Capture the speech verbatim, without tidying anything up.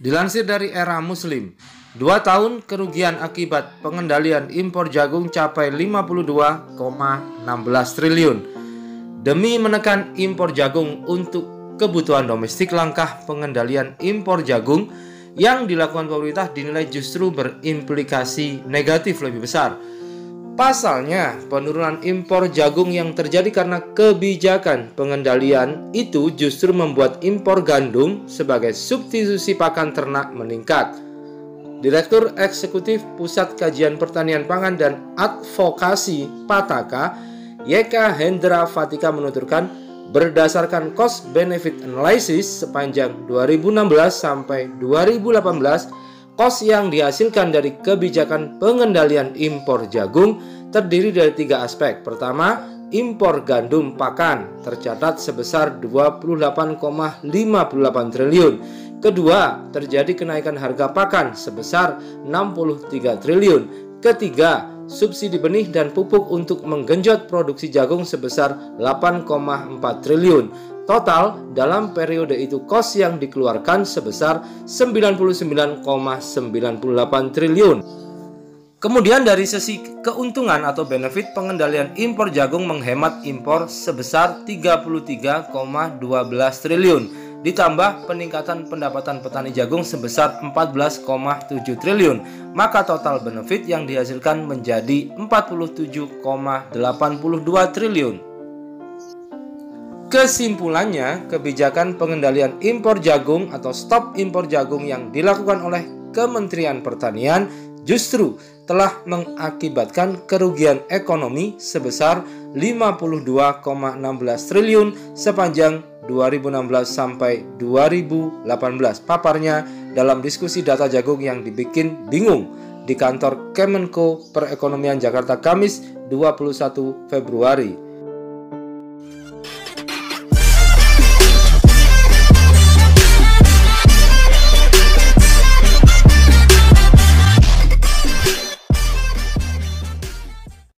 Dilansir dari Era Muslim, dua tahun kerugian akibat pengendalian impor jagung capai lima puluh dua koma satu enam triliun. Demi menekan impor jagung untuk kebutuhan domestik, langkah pengendalian impor jagung yang dilakukan pemerintah dinilai justru berimplikasi negatif lebih besar. Pasalnya, penurunan impor jagung yang terjadi karena kebijakan pengendalian itu justru membuat impor gandum sebagai substitusi pakan ternak meningkat. Direktur Eksekutif Pusat Kajian Pertanian Pangan dan Advokasi Pataka, Y K Hendra Fatika menuturkan, berdasarkan cost benefit analysis sepanjang dua ribu enam belas sampai dua ribu delapan belas, kos yang dihasilkan dari kebijakan pengendalian impor jagung terdiri dari tiga aspek. Pertama, impor gandum pakan tercatat sebesar dua puluh delapan koma lima delapan triliun. Kedua, terjadi kenaikan harga pakan sebesar enam puluh tiga triliun. Ketiga, subsidi benih dan pupuk untuk menggenjot produksi jagung sebesar delapan koma empat triliun. Total, dalam periode itu kos yang dikeluarkan sebesar sembilan puluh sembilan koma sembilan delapan triliun. Kemudian dari sisi keuntungan atau benefit, pengendalian impor jagung menghemat impor sebesar tiga puluh tiga koma satu dua triliun. Ditambah peningkatan pendapatan petani jagung sebesar empat belas koma tujuh triliun. Maka total benefit yang dihasilkan menjadi empat puluh tujuh koma delapan dua triliun. Kesimpulannya, kebijakan pengendalian impor jagung atau stop impor jagung yang dilakukan oleh Kementerian Pertanian justru telah mengakibatkan kerugian ekonomi sebesar lima puluh dua koma enam belas triliun sepanjang dua ribu enam belas sampai dua ribu delapan belas. Paparnya dalam diskusi data jagung yang dibikin bingung di kantor Kemenko Perekonomian Jakarta Kamis dua puluh satu Februari.